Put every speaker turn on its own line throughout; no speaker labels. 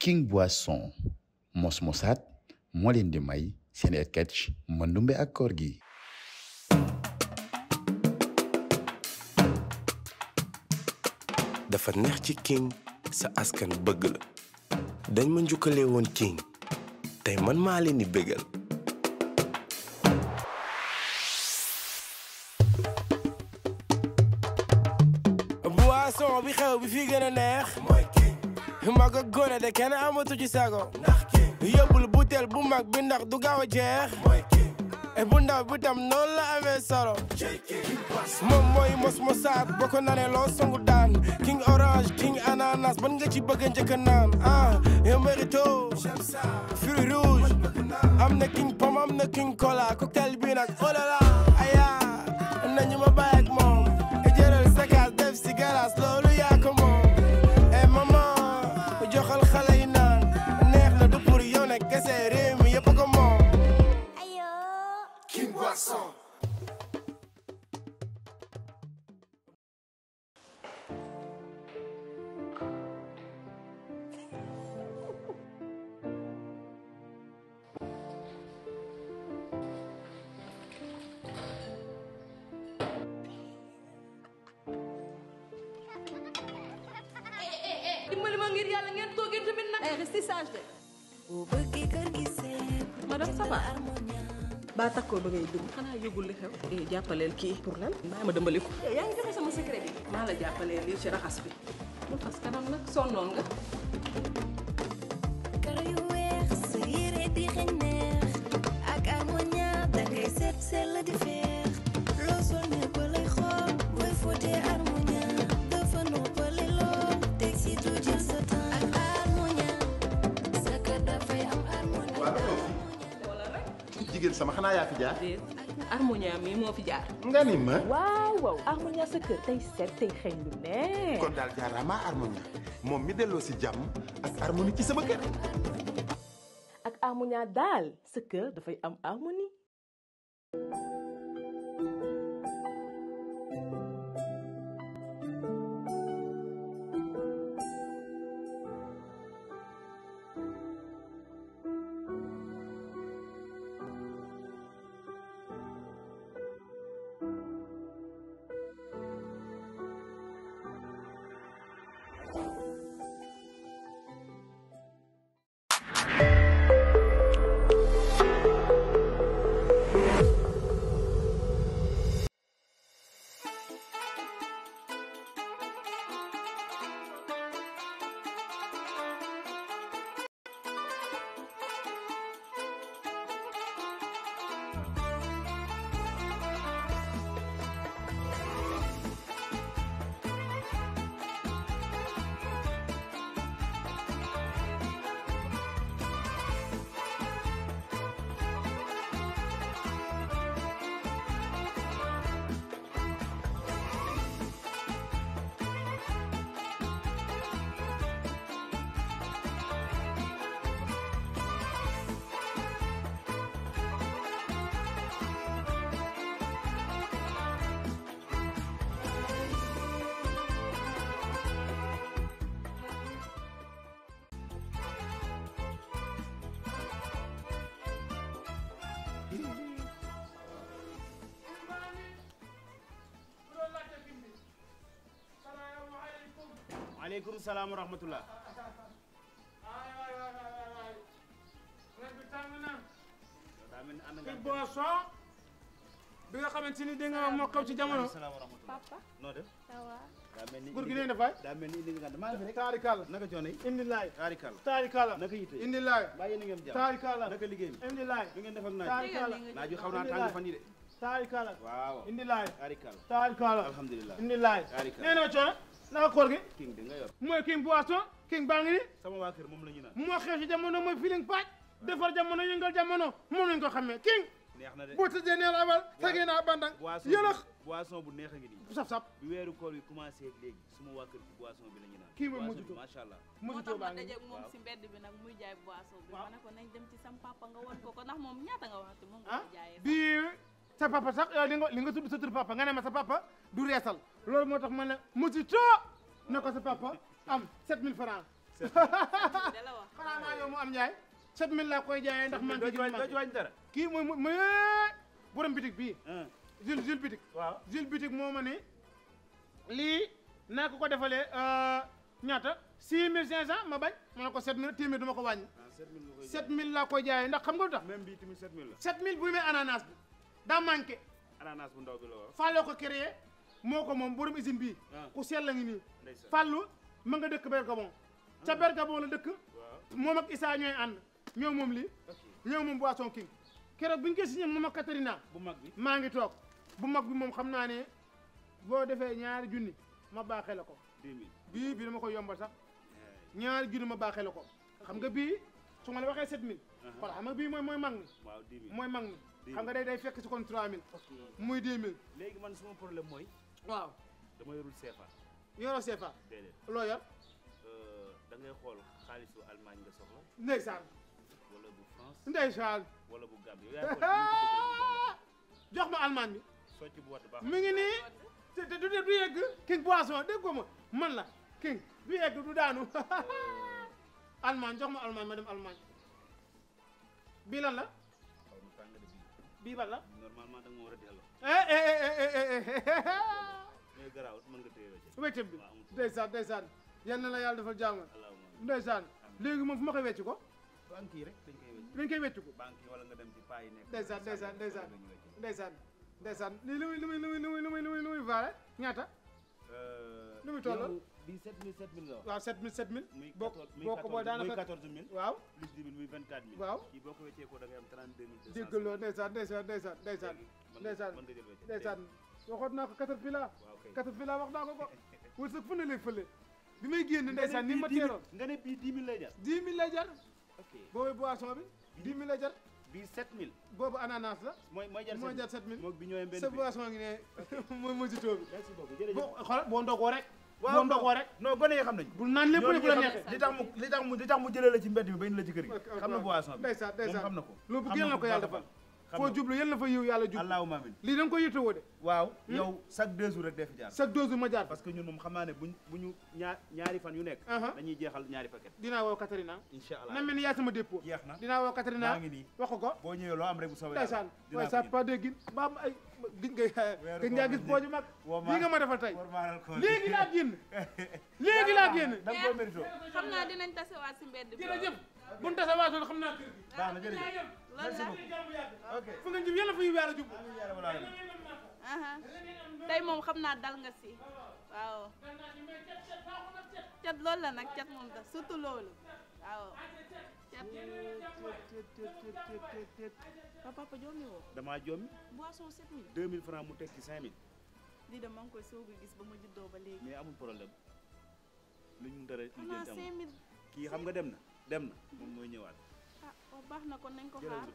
King Boisson mos mosaat moo leen di may seen sketch Mandumbe ak koor gi.
dafa neex ci King sa askan bëgg la dañ ma njukkalee woon King tey man maa leen di bëggal.
boisson bi xew bi fi gën a neex mooy King mag ak gone de kenn amatu ci sago ndax King yóbbul butéel bu mag bi ndax du gaaw a jeex mooy King et bu ndaw bi tam noonu la amee solo moom mooy mos mosaat boo ko naanee loo songu daan King orange King ananas ban nga ci bëgg a njëkk a naan yow mérito fruit rouge am na King pomme am na King cola cocktail bi nag oh là là aya nañu ma bàyyi ak moom jëral sa kaas def si galaas loolu yaa ko moom et maman joxal xale yi naan neex na du pour yow nag kese réew mi yëpp ko moom King Boisson.
dimbali ma ngir yàlla ngeen toogee tamit nag. restez sage de. madame ça va. ba takkoo ba ngay dugg xanaa yëgul li xew. jàppaleel kii pour lan. bàyyi ma dëmbali ko. yaa ngi joxe sama secret bi. maa la jàppaleel lii ci raxas bi. mu fas kanam nag sonnoon nga.
kër yu weex sa yére di xeeñ neex ak harmonia dangay seet sell di feex loo sol ne ba lay xool booy fóotee harmonia dafa noppale lool teg si du jël sa temps ak harmonia sa kër dafay am harmonia.
wala rek.
jigéen sama xanaa yaa fi jaar.
harmonia mi moo fi jaar.
nga ni ma.
waaw waaw harmonia sa kër tey seet tey xeeñ lu neex.
kon daal jaaraama harmonia moom mi delloo si jàmm ak harmonie ci sama kër.
ak harmonia daal sa kër dafay am harmonie.
aleykum salaam wa rahmatullah.
King Boisson bi nga xamante ni da nga moo xew ci jamono.
papa noo def.
góor gi nee na fay.
daa mel ni indi nga maa ngi fi rek.
taarikàlla
naka coono yi.
indi laay.
taarikàlla.
taarikàlla.
naka yitte.
indi laay.
mbaa yéen a ngeen jàmm.
taarikàlla.
naka liggéey bi.
indi laay.
lu ngeen def ak naaj.
taarikàlla.
naaj wi xaw naa tàng fan yi de.
taarikàlla.
waaw.
indi laay.
taarikàlla.
taarikàlla.
alhamdulilah.
indi laay.
taarikàlla.
nee na coono naka koor gi.
King di nga yor.
mooy King Boisson King baa ngi ni.
sama waa kër moom la ñu naan.
moo xew ci jamono mooy feeling paaj defar jamono yëngal jamono moom lañ ko xamee King.
neex na de.
boo tëddee neel abal tegee naa bandang yëlëx
boisson bu neex a ngi nii.
saf saf
bi weeru koor bi commencé léegi suma waa kër ci boisson bi la ñu naan.
kii mooy
boisson
mujj
bi
ko
macha allah.
moo
mujj
tax
ko
ma
baa ngi
dajeeg moom si mbedd bi nag muy jaay boisson bi.
waaw
ma ne ko nañ dem ci sam papa nga won ko ndax moom ñaata nga waxati moom nga
ah
ko jaayee.
bii sa papa sax li nga tudd sa tur papa nga ne ma sa papa du reesal loolu moo tax ma ne mujj too ne ko sa papa am 7000 francs
da la wax
am Ndiaye 7000 laa koy jaayee ndax man
doo ci wàññi dara.
kii mooy borom bitig bii Jules bitig
waaw
Jules bitig moo ma ne lii naa ko defalee ñaata 6500 ma bañ ma ne ko 7000 téeméer du ma ko wàññi 7000 laa koy jaayee ndax xam nga lu tax
même bii tamit 7000 la
7000 bu may ananas bi daa manqué
ananas bu ndaw bi la
Falloo ko créé moo ko moom borom usine bii ku sell la ngi nii Fallou ma nga dëkk Bergabon ca Bergabon la dëkk moom ak Issa ñooy ànd ñoo moom lii ñoo moom Boisson King keroog bu ñu koy signé moom ak Katarina
bu mag bi
maa ngi toog bu mag bi moom xam naa ne boo defee ñaari junni ma baaxee la ko
2000
bii dama ko yombal sax ñaari junni ma baaxee la ko xam nga bii su ma la waxee 7000 xool xam nga bii mooy mag mi
waaw 10 000
mooy mag mi xam nga day fekk si kon 3000 muy 2000
léegi man suma problème mooy
waaw
dama yorul CFA
yoroo CFA
déedéet
loo yor
da ngay xool xaalisu Allemagne nga soxla
ndeysaan
wala bu France
ndeysaan
wala bu Gambie yow yaa
jox ma Allemagne bi
socc bu wat baax
mi ngi nii te du yegg King Boisson dégg ko ma man la King du yegg du daanu Allemagne jox ma Allemagne ma dem Allemagne bii lan la bii ban la
normalement da nga ma war a delloo mais garaawut mën nga téye
wéccam bi ndeysaan yal na la yàlla defal jàmm ndeysaan léegi moom fu ma koy wecc ko
banque yi rek dañ koy wecc
ko
banque yi wala nga dem ci paa yi nekk
ndeysaan lii lu muy vaale ñaata lu muy toll
bi 7000 nga wax
waaw 7000
muy
boo ko booy daanaka
14000
waaw
plus 10 000 muy 24000
waaw
kii boo ko weccee ko da ngay am 32200
déggaloo ndeysaan waxoon naa ko Caterpillar wax naa ko wërsëg fu ne lay fële bi may génn ndeysaan ni ma teeroon
nga ne bii 10 000 lay jar
10 000 lay jar
ok
boobu boisson bi 10 000 lay jar
bii 7000
boobu ananas la
mooy jar
7000
moog bi ñooy benn
sa boisson ngi ne mooy mosito bi
merci beaucoup jërëjëf
xoolal boo ndogoo rek boo ndogoo rek
non gone yi xam nañ
bul naan lépp bu la neexee
li tax mu jëlee la ci mbedd bi ba indi la ci kër gi xam na boisson bi
ndeysaan
moom xam na ko
lu bëgg yal na ko yàlla defal foo jublu yal na fa yiw yàlla jublu
allahumma amin
lii da nga koy yittewoo de
waaw yow chaque 2 jours rek dee fi jaar
chaque 2 jours ma jaar
parce que ñun moom xam naa ne bu ñu ñaari fan yu nekk dañuy jeexal ñaari paquet
dinaa woo Katarina
incha allah
na mel ni yaa sama dépôt
jeex na
dinaa woo Katarina
maa ngi nii
wax ko
boo ñëwee loo am rek bu soobee
ndeysaan waaye sa pas de gin ba am ay gis nga gis booju mag lii nga ma defal tey léegi laa génn
da nga ko mérito
xam naa dinañ tasewaat si mbedd bi
jërëjëf bu ñu tasewaatoon xam naa kër gi
baax na jërëjëf merci beaucoup ok
fu nga jub yàlla fa yiw yàlla jub
tey moom xam naa dal nga si waaw cat loolu la nag cat moom tax surtout loolu waaw cat papa joomi woo
damaa joomi
boisson 7000
2000 francs mu teg ci 5000
lii de maa ngi koy soog a gis ba ma juddoo ba léegi
mais amul problème luñ mun dara
xanaa 5000
kii xam nga dem na moom mooy ñëwaat
ah baax na kon nañ ko xaar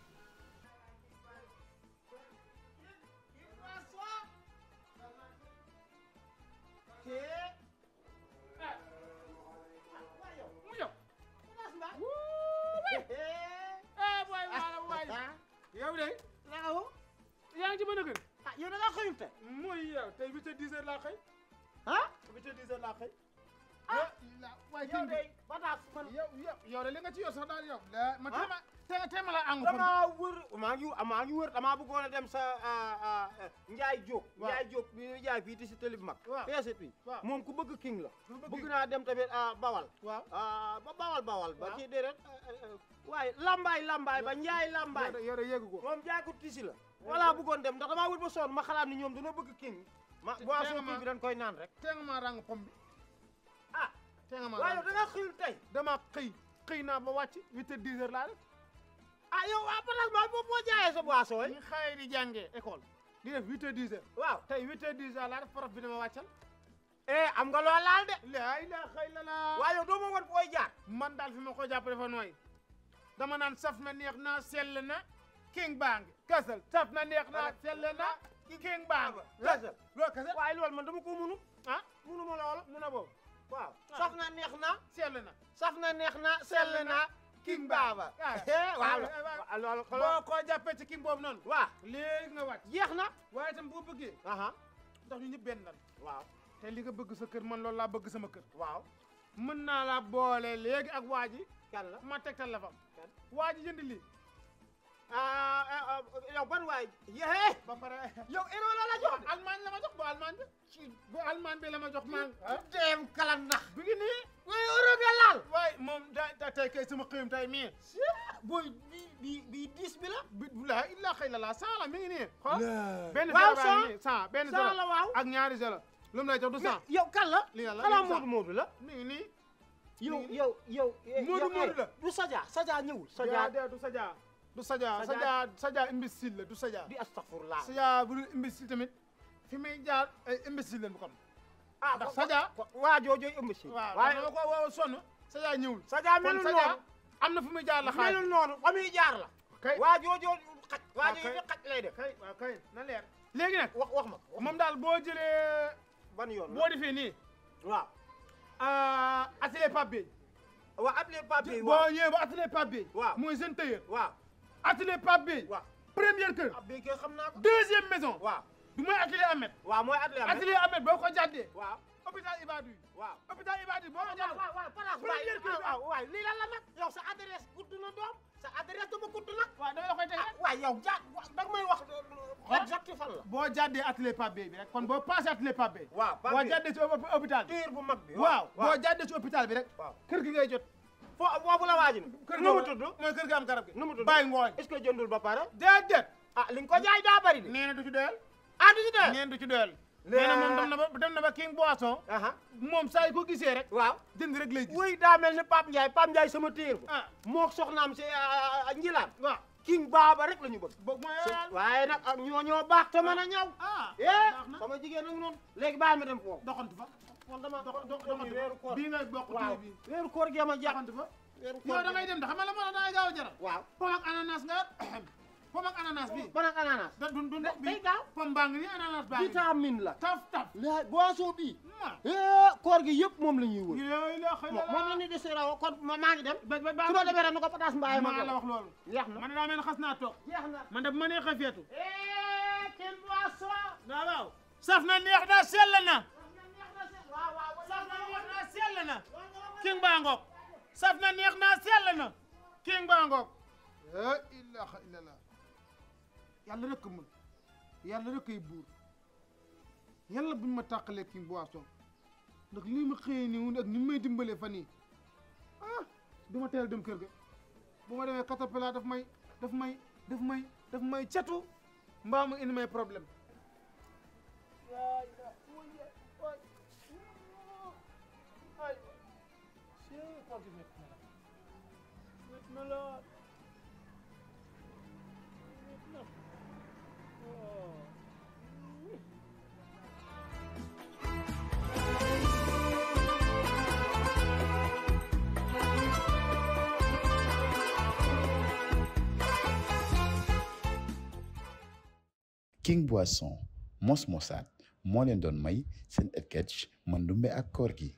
yow de naaw yaa ngi ci mën a gën yow da ngaa xëyul te mooy yow tey 8 heures 10 heures laa xëy 8 heures 10 heures laa xëy waaye yow de bataas man yow de li nga ci yor sax daal yow ma tema la angu
maa ngi wër damaa bëggoon a dem sa Njaay Jóob Njaay Jóob bi ñu jaay fii ti si télé bi mag peeset bi moom ku bëgg king la bëgg naa dem tamit bawal ba bawal ba kii déedéet waaye lambaay ba Njaay lambaay
yow de yeggu ko
moom jaay ko tisi la voilà bëggoon dem ndax damaa wër ba sonn ma xalaat ni ñoom dañoo bëgg king boisson bi dañ koy naan rek
tee nga maa ràng pom bi tee nga maa
waaye yow da nga xëyul tey
dama xëy naa ba wàcc 8 heures 10 heures laa def
yow apparemment boo jaayee sa boisson yi
ñu xëy di jàngee école di def 8 heures 10 heures
waaw
tey 8 heures 10 heures laa def prof bi dama wàccal
am nga loo laal de
laa ilaaha illallaah
waaye yow doo ma woon fooy jaar
man daal fi ma ko jàpp dafa nooy dama naan saf na neex na sell na king bang kasal saf na neex na sell na king bang
kasal
loolu kasal
waaye loolu man dama ko munu munu ma loolu
mun a boobu
waaw saf na neex na
sell na
saf na neex na sell na king baaba
waaw loolu boo ko jàppee ci king boobu noonu
waaw
léegi nga wàcc
jeex na
waaye itam boo bëggee ndax ñu ñëpp benn lan
waaw
te li nga bëgg sa kër man loolu laa bëgg sama kër
waaw
mën naa la boole léegi ak waa ji
kan la
ma tegtal la fa waa ji jënd lii
yow ban waay yee
ba pare
yow euro la jox
Allemagne la ma jox bu Allemagne bi bu Allemagne bi la ma jox man
dem kala nax
bi ngi nii
way euro nga laal
waay moom da tey kay sama xëyum tey mii
boy bi 10 bi la
la illa xëy la 100 la mi ngi nii xool benn
waaw
zéro baa ngi nii 100 benn
100 la waaw
ak ñaari zéro lu mu lay jox du 100
yow kan la
lii la
xanaa Modou la
mi ngi nii
yow
Modou la
du Sadia ñëwul
du Sadia imbécile la du Sadia
di astaghfirullah
Sadia bu dul imbécile tamit fi muy jaar ay imbécile leen bu xam ndax Sadia
waa joojooy imbécile
waaye dama ko woo sonn Sadia ñëwul
Sadia melul noonu
am na fu muy jaar la xaar
melul noonu fa muy jaar la
kay
waa joojoo xaj waa joojoo xaj lay def
kay waaw kay na leer léegi nag
wax ma
moom daal boo jëlee
ban yoon
boo defee nii
waaw
atelier Pape Bey
waaw atelier Pape Bey
boo ñëwee ba atelier Pape Bey
waaw
mooy jeune tailleur
waaw
atelier Pape Bey
waaw
première kër
Pape Bey kay xam naa ko
deuxième maison
waaw
du mooy atelier Ahmed
waaw mooy
atelier Ahmed boo ko jàddee
waaw
hôpital Ibadou yi
waaw
hôpital Ibadou yi boo ko jàddee
waaw place
première kër
waaw waaw lii lan la nag yow sa adresse gudd na doom sa adresse dama gudd nag
waaw dama la koy tey
waaw yow danga may wax exact fan la
boo jàddee atelier Pape Bey bi rek kon boo passé atelier Pape Bey
waaw
boo jàddee ci hôpital bi
tiir bu mag bi
waaw boo jàddee ci hôpital bi rek kër gi ngay jot
foofu la waaji na
kër
nu mu tudd
mooy kër gi am garab gi
nu mu tudd
bàyyi ngooñ
est-ce que jëndul ba pare
déedéet
li nga ko jaay daa bari de
nee na du ci doyal
du ci doyal
nee na du ci doyal nee na moom dem na ba King Boisson moom saa yi ko gisee rek
waaw
jënd rek lay gis
wuy daa mel ni Pape Ndiaye sama téer ba moo soxnaam si njilaan
waaw
King Baba rek la ñu bëgg
mooy
waaye nag ak ñoo baax te mën a ñaw sama jigéen nag noonu léegi bàyyi ma dem foofu
doxantu fa
man dama
doxantu
weeru koor
bii ngay bokk bii
weeru koor gi ma
doxantu fa
weeru koor
yow da ngay dem da xam la moo tax da ngay gaaw a jaral
waaw
pom ak ananas nga pom ak ananas bi
ban ak ananas
du
day gaaw
pom baa ngi nii ananas baa ngi
vitamine la
taf
la boisson bi koor gi yëpp moom la ñuy wër moom la ni di sera kon maa ngi dem su ma demee rek nu ko pataas mbaay ma
la wax loolu
jeex na
man daa mel xas naa toog
jeex na
man de bu ma neexee feetu
King Boisson
waaw saf na neex na sell na
saf na neex na
sell na King baa ngoog saf na neex na sell na King baa ngoog la ilaha illallah yàlla rek mën yàlla rek ay buur yàlla buñ ma tàqalee King Boisson ndax lii ma xëyee nii ak ni may dimbalee fan yii du ma teel dem kër ga bu ma demee catapila daf may catu mbaa mu indi may problème King Boisson mos mosaat moo leen doon may seen sketch Mandumbe ak koor gi